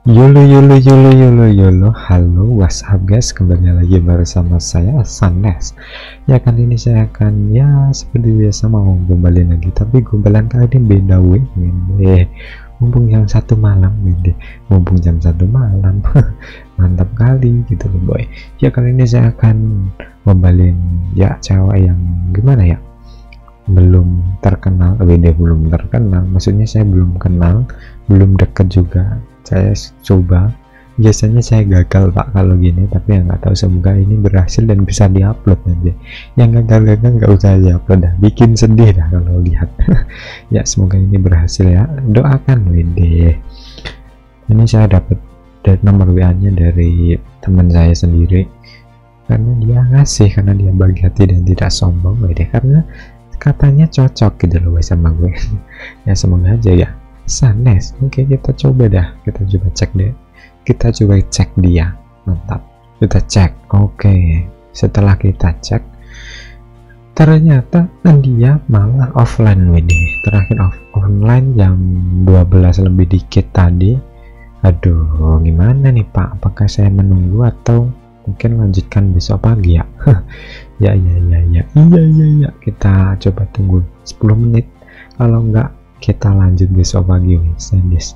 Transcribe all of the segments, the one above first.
Yolo yolo yolo yolo yolo. Halo, what's up guys, kembali lagi bersama saya Sandes. Ya, kali ini saya akan seperti biasa mau kembali lagi, tapi gombalan kali ini beda mumpung jam 1 malam mumpung jam 1 malam mantap kali gitu loh boy. Ya, kali ini saya akan gombalin cewek yang gimana ya, belum terkenal. Belum terkenal, maksudnya saya belum kenal, belum dekat juga. Saya coba, biasanya saya gagal pak kalau gini, tapi nggak tahu, semoga ini berhasil dan bisa diupload nanti. Yang gagal-gagal nggak usah diupload dah, bikin sedih dah kalau lihat. Ya, semoga ini berhasil ya, doakan wede. Ini saya dapat nomor WA nya dari teman saya sendiri, karena dia ngasih, karena dia bagi hati dan tidak sombong wede, karena katanya cocok gitu loh sama gue. Ya, semoga aja ya Sanes. Oke, kita coba dah, kita coba cek deh, kita coba cek dia. Mantap, kita cek. Oke, setelah kita cek ternyata dia malah offline wede. Terakhir online jam 12 lebih dikit tadi. Aduh, gimana nih pak, apakah saya menunggu atau mungkin lanjutkan besok pagi ya? Ya, kita coba tunggu 10 menit, kalau enggak kita lanjut besok pagi Sandes.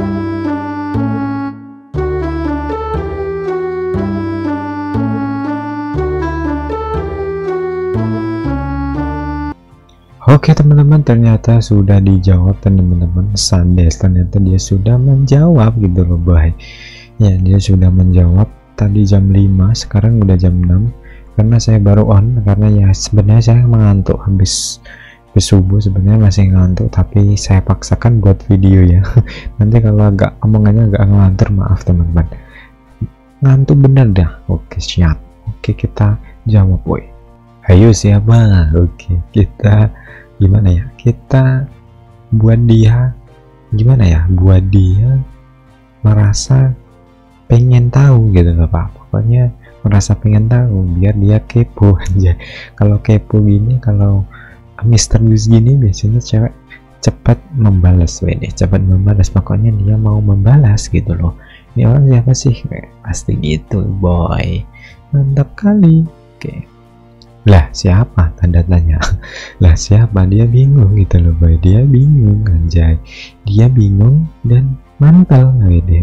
Oke teman-teman, ternyata sudah dijawab teman-teman. Sandes ternyata dia sudah menjawab gitu loh boy. Ya, dia sudah menjawab tadi jam 5, sekarang udah jam 6, karena saya baru on, karena ya sebenarnya saya mengantuk habis subuh, sebenarnya masih ngantuk, tapi saya paksakan buat video ya. Nanti kalau agak omongannya agak ngelantur, maaf teman-teman, ngantuk bener dah. Oke, siap. Oke, kita jawab boy. Ayo siapa? Oke, kita gimana ya, kita buat dia gimana ya, buat dia merasa pengen tahu gitu loh pak. Pokoknya merasa pengen tahu biar dia kepo aja. Kalau kepo gini, kalau misterius gini, biasanya cewek cepat membalas cepat membalas, pokoknya dia mau membalas gitu loh. Ini orang siapa sih? Pasti gitu boy, mantap kali. Oke, lah siapa, tanda tanya. Lah siapa, dia bingung gitu loh boy, dia bingung anjay, dia bingung dan mantel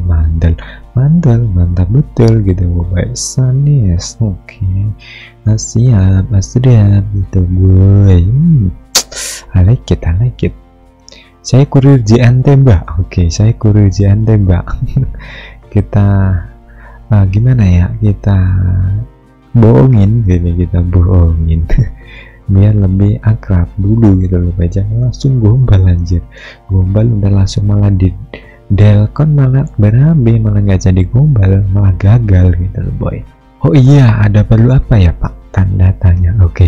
mantap betul gitu boy. Sanes. Oke, siap gitu boy. I like it. Saya kurir JNT mbak. Oke, saya kurir JNT mbak. Kita gimana ya, kita bohongin kita bohongin biar lebih akrab dulu gitu loh, jangan langsung gombal anjir. Gombal udah langsung malah di delkon, malah berabe, malah nggak jadi gombal, malah gagal gitu loh boy. Oh iya, ada perlu apa ya pak, tanda tanya. Oke,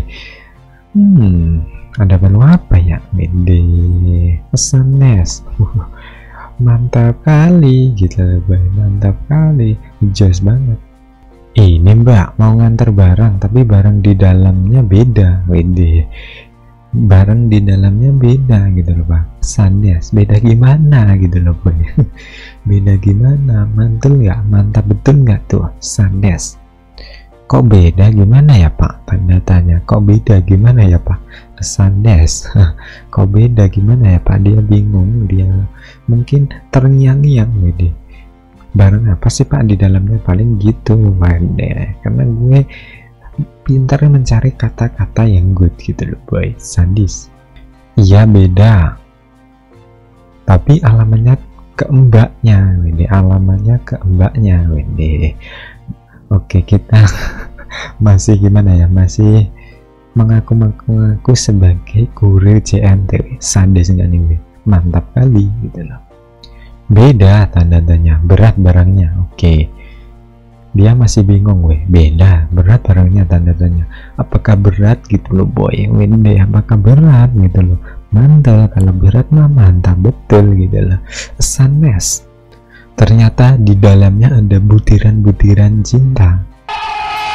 ada perlu apa ya Mede Sanes? Mantap kali gitu loh boy, mantap kali, jos banget. Ini mbak mau nganter barang, tapi barang di dalamnya beda wede, barang di dalamnya beda gitu loh pak. Sandes, beda gimana gitu loh boy. Beda gimana, mantul nggak, mantap betul nggak tuh Sandes? Kok beda gimana ya pak, tanda tanya. Kok beda gimana ya pak Sandes? Kok beda gimana ya pak? Dia bingung, dia mungkin terngiang-ngiang wede, barang apa sih pak di dalamnya, paling gitu wede. Karena gue pintar mencari kata-kata yang good gitu loh boy. Sadis. Iya beda, tapi alamannya ke mbaknya wede, alamannya ke mbaknya wede. Oke, kita masih gimana ya, masih mengaku sebagai kurir JNT. Sadis enggak nih weh? Mantap kali gitu loh. Beda, tanda tanya, berat barangnya. Oke, dia masih bingung weh, beda berat barangnya, tanda tanya. Apakah berat gitu loh boy, wede, apakah berat gitu loh. Mantel, kalau berat mah mantap betul gitu loh. Sanes, ternyata di dalamnya ada butiran-butiran cinta.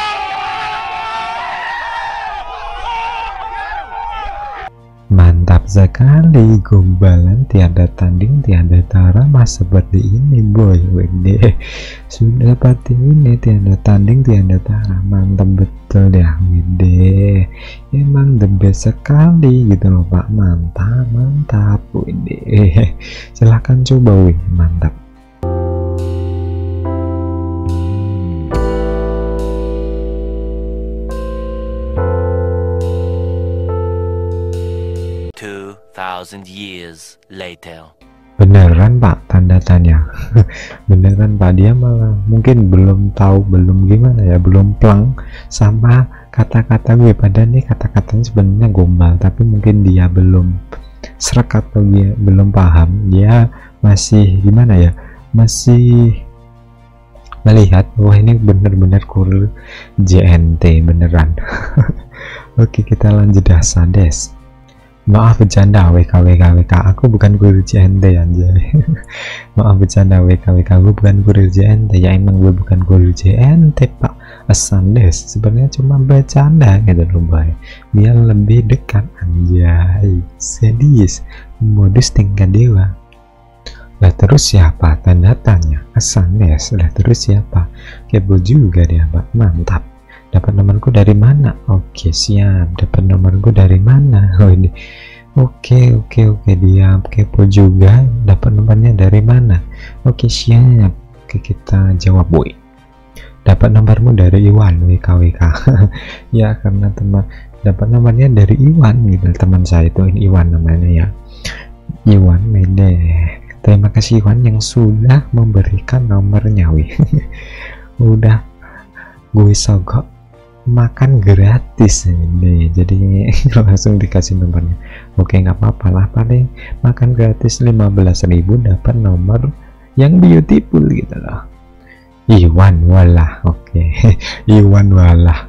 Mantap sekali, gombalan tiada tanding tiada tara, mas seperti ini boy. Wede, sudah seperti ini, tiada tanding tiada tara, mantap betul ya. Wede, emang the best sekali gitu loh pak, mantap mantap. Wede, silahkan coba wih, mantap. Thousand years later. Beneran pak, tanda tanya. Beneran pak, dia malah mungkin belum tahu, belum gimana ya, belum pleng sama kata-kata gue. Padahal nih kata-katanya sebenarnya gombal, tapi mungkin dia belum serak atau dia belum paham. Dia masih gimana ya, masih melihat wah ini bener-bener kurir JNT beneran. Oke, kita lanjut dasar des. Maaf bercanda WK, aku bukan kurir JNT anjay. Maaf bercanda WK, aku bukan kurir JNT. Ya emang gue bukan kurir JNT pak, Asandes sebenarnya cuma bercanda gitu loh boy, biar lebih dekat anjay. Sadis, modus tingkat dewa. Lah terus siapa, tanda tanya. Asandes, lah terus siapa, kepo juga dia pak, mantap. Dapat nomorku dari mana? Oke siap, dapat nomorku dari mana? Oh ini oke, dia kepo juga, dapat nomornya dari mana? Oke siap. Oke, kita jawab boy, dapat nomormu dari Iwan WKWK. Ya karena teman dapat nomornya dari Iwan gitu, teman saya itu Iwan namanya ya, Iwan Mede. Terima kasih Iwan yang sudah memberikan nomornya wih. Udah gue sogok makan gratis ini, jadi langsung dikasih nomornya. Oke nggak apa-apa lah, paling makan gratis 15.000 dapat nomor yang beautiful gitu loh. Iwan Walah, oke. Iwan Walah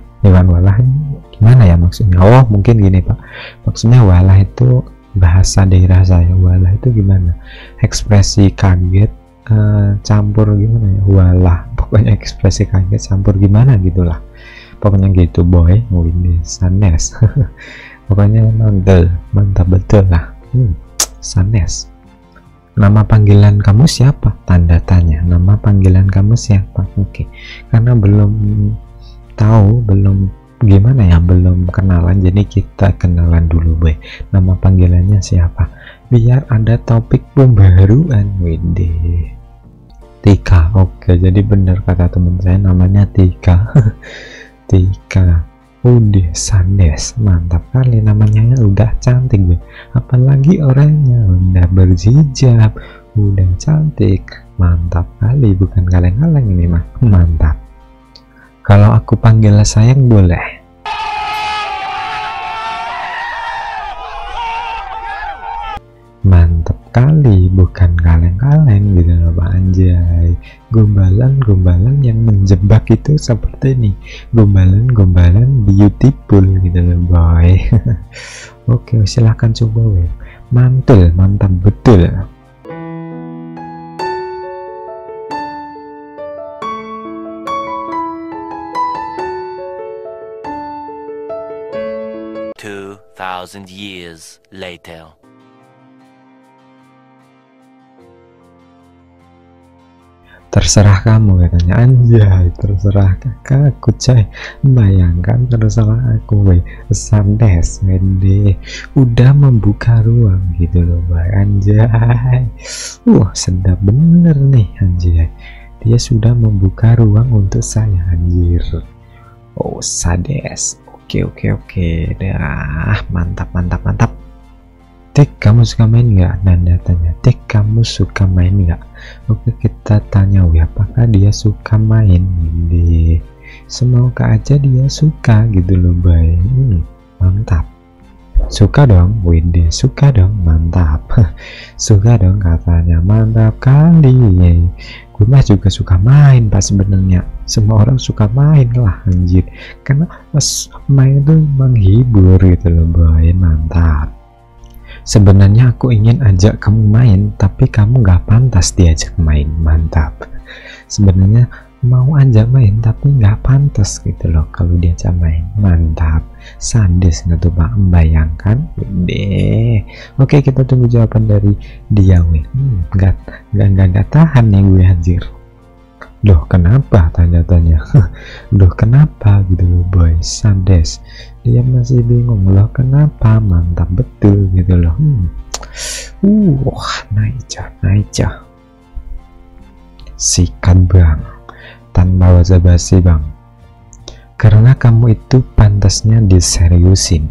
gimana ya maksudnya? Oh mungkin gini pak, maksudnya walah itu bahasa daerah saya. Walah itu gimana, ekspresi kaget campur gimana ya, walah pokoknya ekspresi kaget campur gimana gitulah, pokoknya gitu boy. Ini Sanes. Pokoknya mantap betul lah. Sanes. Nama panggilan kamu siapa, tanda tanya. Nama panggilan kamu siapa? Oke, karena belum tahu, belum gimana ya, belum kenalan, jadi kita kenalan dulu boy. Nama panggilannya siapa, biar ada topik pembaruan. Wede, Tika. Oke, jadi benar kata teman saya, namanya Tika. Tika. Udah Sandes, mantap kali namanya, udah cantik gue, apalagi orangnya udah berhijab, udah cantik, mantap kali, bukan kaleng-kaleng ini mah, mantap. Kalau aku panggil sayang boleh? Mantap kali, bukan kaleng-kaleng gitu loh pak, anjay. Gombalan yang menjebak itu seperti ini, gombalan beautiful gitu loh boy. Oke silahkan coba weh, mantul, mantap betul. Thousand years later. Terserah kamu katanya, anjay. Terserah kakakku coy, bayangkan terserah aku weh. Sandes Mede udah membuka ruang gitu loh boy, anjay. Sedap bener nih anjay, dia sudah membuka ruang untuk saya anjir. Oh Sades, oke dah, mantap. Tik, kamu suka main nggak? Nanda tanya, Tik, kamu suka main nggak? Oke, kita tanya wih, apakah dia suka main? Ini semoga aja dia suka gitu loh boy. Mantap. Suka dong, Wede, suka dong, mantap. Suka dong katanya, mantap kali. Gue mah juga suka main pak sebenarnya, semua orang suka main lah anjir, karena pas main itu menghibur gitu loh boy, mantap. Sebenarnya aku ingin ajak kamu main, tapi kamu gak pantas diajak main, mantap. Sebenarnya mau ajak main tapi nggak pantas gitu loh kalau diajak main. Mantap, sadis nggak tuh Pak? Membayangkan deh. Oke, kita tunggu jawaban dari dia weh. Nggak tahan nih gue anjir. Loh kenapa, tanya-tanya. Loh kenapa gitu loh boy, sadis. Dia masih bingung loh kenapa. Mantap betul gitu loh. Naik cah sikat bang, tanpa basa-basi bang, karena kamu itu pantasnya diseriusin.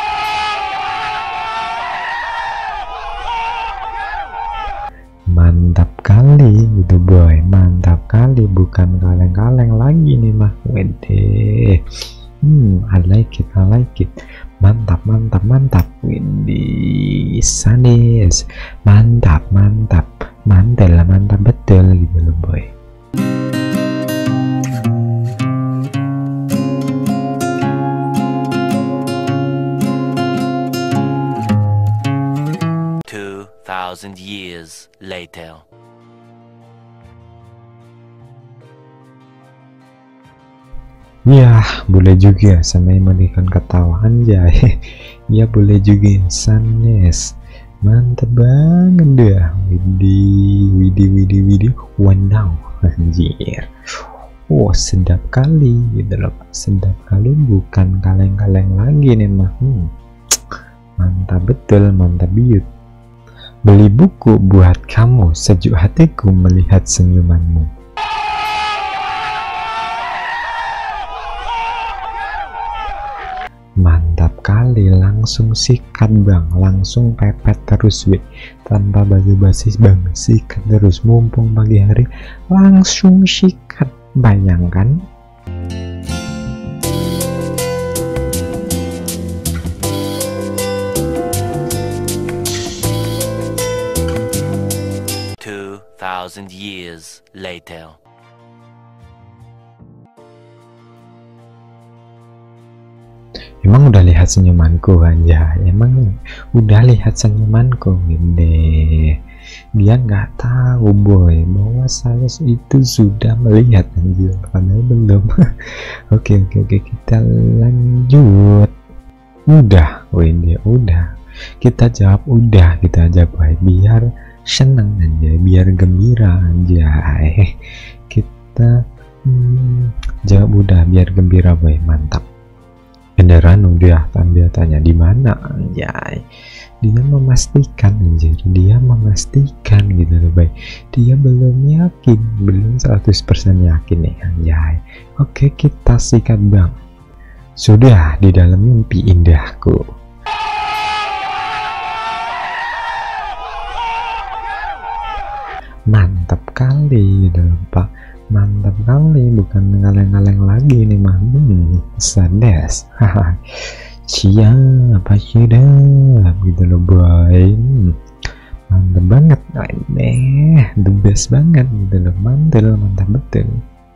Mantap kali gitu boy, mantap kali, bukan kaleng-kaleng lagi nih mah. Wede, I like it. Mantap, wede, sadis, mantap, mantel, mantap betul gitu loh boy. Thousand years later. Ya, boleh juga sama emoticon ketawa anjay. Ya boleh juga sanes. Mantap banget deh. Widih. Wow, anjir. Sedap kali gitu loh Pak. Sedap kali, bukan kaleng-kaleng lagi nih mah. Mantap betul, mantap biut. Beli buku buat kamu, sejuk hatiku melihat senyumanmu. Mantap kali, langsung sikat bang, langsung pepet terus weh, tanpa basa-basi bang, sikat terus, mumpung pagi hari langsung sikat. Bayangkan. Thousand years later. Emang udah lihat senyumanku anjay? Emang udah lihat senyumanku gede? Dia nggak tahu boy bahwa saya itu sudah melihat anjir, padahal belum. Oke, kita lanjut. Udah, Wende, udah. Kita jawab udah, kita jawab baik biar senang anjay, biar gembira anjay. Kita jawab udah biar gembira boy. Mantap. Beneran udah, kan dia tanya di mana anjay. Dia memastikan anjir, dia memastikan gitu loh boy. Dia belum yakin, belum 100% yakin nih anjay. Oke, kita sikat bang. Sudah di dalam mimpi indahku. Mantap kali gitu Pak, mantap kali, bukan ngaleng-ngaleng lagi nih mah. Sadis. Siapa sudah gitu loh boy. Mantap banget, the best banget gitu loh, mantul, mantap betul.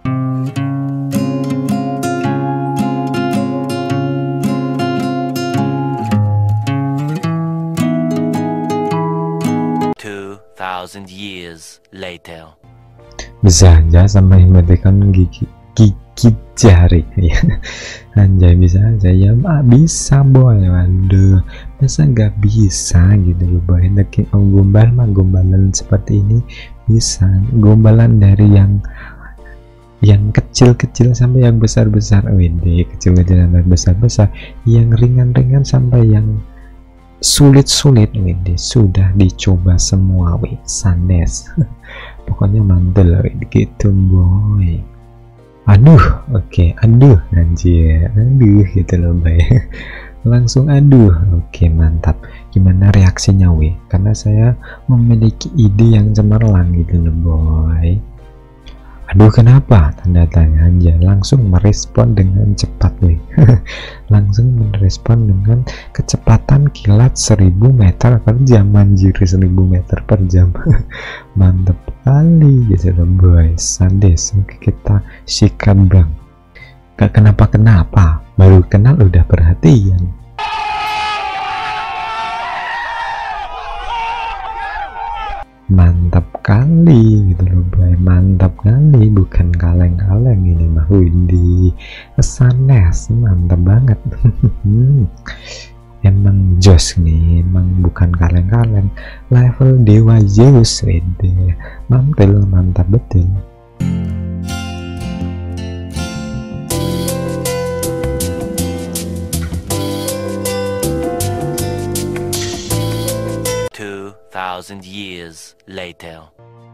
Thousand years later. Bisa aja sama emoticon gigi jari ya. Anjay, bisa aja ya. Bisa boy, waduh, masa nggak bisa gitu loh boy. Gombal mah gombalan seperti ini bisa, gombalan dari yang kecil-kecil sampai yang besar-besar. Wede, kecil-kecil sampai besar-besar, yang ringan-ringan sampai yang sulit-sulit. Wede, sudah dicoba semua weh, sanes. Pokoknya mantul gitu boy. Aduh, oke, aduh anjir, aduh gitu loh boy. Langsung aduh. Oke, mantap. Gimana reaksinya weh? Karena saya memiliki ide yang cemerlang gitu loh boy. Aduh kenapa? Tanda tanya aja. Langsung merespon dengan cepat weh. Langsung merespon dengan kecepatan kilat 1000 meter per jam. Anjir, 1000 meter per jam. Mantep kali gitu loh boy, sadis. Oke, kita sikat bang. Gak kenapa-kenapa, baru kenal udah perhatian. Mantap kali gitu loh boy, mantap kali, bukan kaleng-kaleng ini mah. Widih, sanes, mantap banget. Emang jos nih, emang bukan kaleng-kaleng, level dewa Zeus. Widih, mantul, mantap betul. Thousand years later.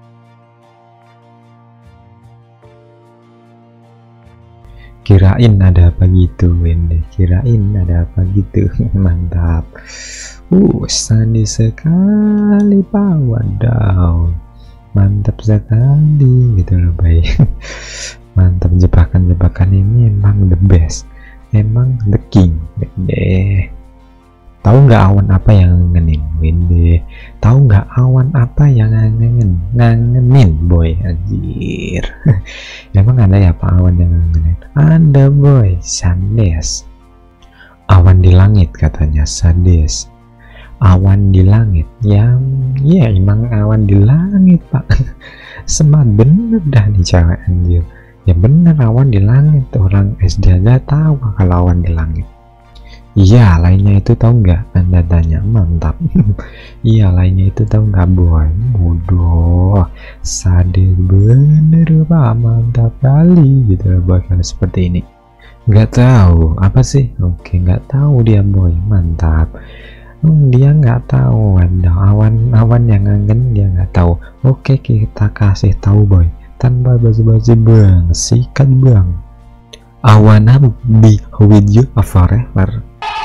Kirain ada apa gitu, Wendy, kirain ada apa gitu. Mantap. Sandi sekali Pak, wadaw, mantap sekali gitu loh baik. Mantap, jebakan-jebakan ini emang the best, emang the king. Wendy, tahu nggak awan apa yang ngangenin? Wendy, tahu nggak awan apa yang ngangenin boy, anjir. Emang ada ya Pak awan yang ngangenin? Ada boy, Sandes. Awan di langit katanya, Sandes. Awan di langit, ya emang awan di langit Pak. Semat bener dah nih cewek, anjir. Ya bener, awan di langit, orang SD aja tahu kalau awan di langit. Iya, lainnya itu tahu nggak? Anda tanya, mantap. Iya, lainnya itu tahu nggak boy? Bodoh, sadis bener Pak, mantap kali gitu loh boy. Kalau seperti ini nggak tahu apa sih? Oke, nggak tahu dia boy, mantap. Dia nggak tahu ada awan-awan yang ngangen, dia nggak tahu. Oke, kita kasih tahu boy, tanpa basa-basi bang, sikat bang. I wanna be with you forever.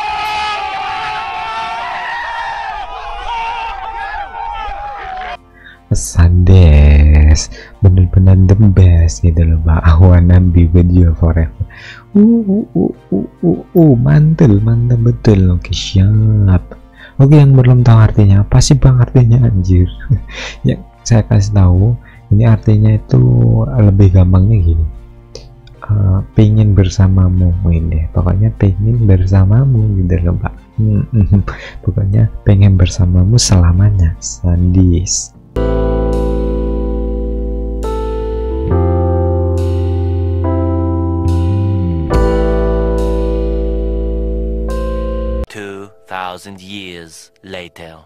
Sandes, bener-bener the best gitu loh Pak. I wanna be with you forever. Mantul, mantap betul. Oke, siap. Oke, yang belum tahu artinya apa sih bang artinya, anjir? Ya saya kasih tahu, ini artinya itu lebih gampangnya gini. Pengen bersamamu, ini pokoknya pengen bersamamu gitu loh Pak. Pokoknya pengen bersamamu selamanya, Sandis. Thousand years later.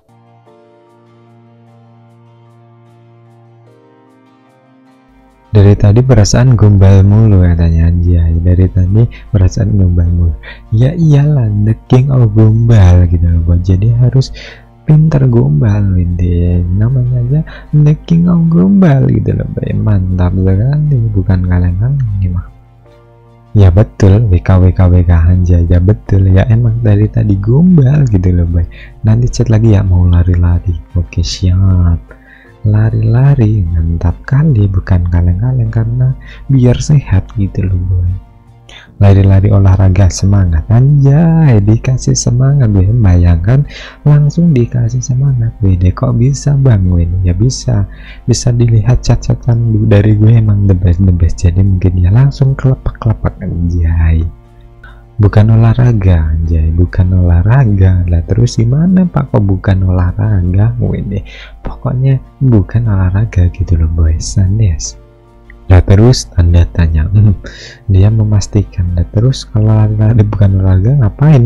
Dari tadi perasaan gombal mulu katanya Anjay. Dari tadi perasaan gombal mulu. Ya iyalah, the king of gombal gitu loh. Jadi harus pintar gombal ini. Namanya aja the king of gombal gitu loh. Mantap sekali, bukan kaleng-kaleng gimana. Ya betul, WKWKWK Anjay, ya betul ya, emang dari tadi gombal gitu loh boy. Nanti chat lagi ya, mau lari-lari. Oke, siap. Lari-lari, mantap kali, bukan kaleng-kaleng, karena biar sehat gitu loh boy. Lari-lari olahraga, semangat anjay, dikasih semangat gue. Bayangkan langsung dikasih semangat gue. Kok bisa bang gue? Ya bisa dilihat catatan dari gue, emang the best. Jadi mungkin ya langsung kelepak anjay. Bukan olahraga anjay, bukan olahraga lah. Terus gimana Pak, kok bukan olahraga? Gue pokoknya bukan olahraga gitu loh boy, Sandes. Nah terus tanda tanya, dia memastikan. Nah terus kalau lari-lari bukan olahraga ngapain?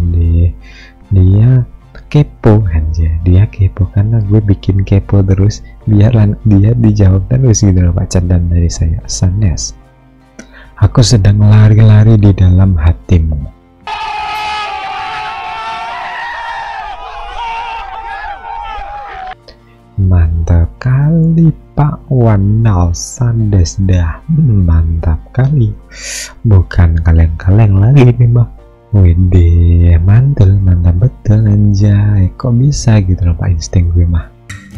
Dia kepo aja, dia kepo karena gue bikin kepo terus biar dia dijawab terus gitu loh Pak. Cadan dari saya, Sanes. Aku sedang lari-lari di dalam hatimu. Mantap kali Pak, wanaw, Sandes dah. Mantap kali, bukan kaleng-kaleng lagi nih Bang. Wede, mantul, mantap betul anjay. Kok bisa gitu loh Pak, insting gue mah.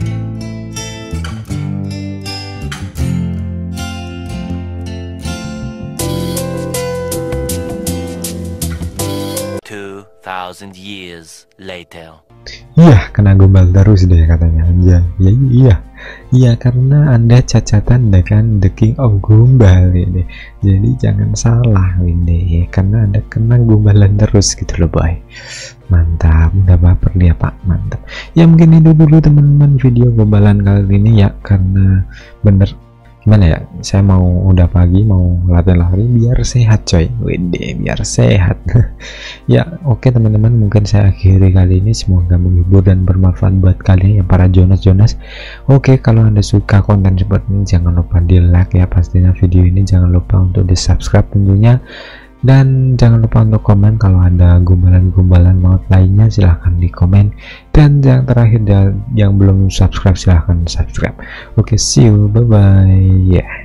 Thousand years later. Iya, kena gombal terus deh katanya anjay. Ya iya, Ya karena Anda cacatan dengan the king of gombal ini. Jadi jangan salah ini, karena Anda kena gombalan terus gitu loh boy. Mantap, udah baper dia Pak, mantap. Ya mungkin itu dulu teman-teman video gombalan kali ini ya, karena bener gimana ya, saya mau udah pagi mau latihan lari biar sehat coy, wede biar sehat. Ya oke teman-teman, mungkin saya akhiri kali ini, semoga menghibur dan bermanfaat buat kalian yang para Jonas. Oke, kalau Anda suka konten seperti ini jangan lupa di like ya pastinya video ini, jangan lupa untuk di subscribe tentunya, dan jangan lupa untuk komen kalau ada gombalan-gombalan maut lainnya, silahkan di komen. Dan yang terakhir, yang belum subscribe silahkan subscribe. Oke, see you, bye bye. Yeah.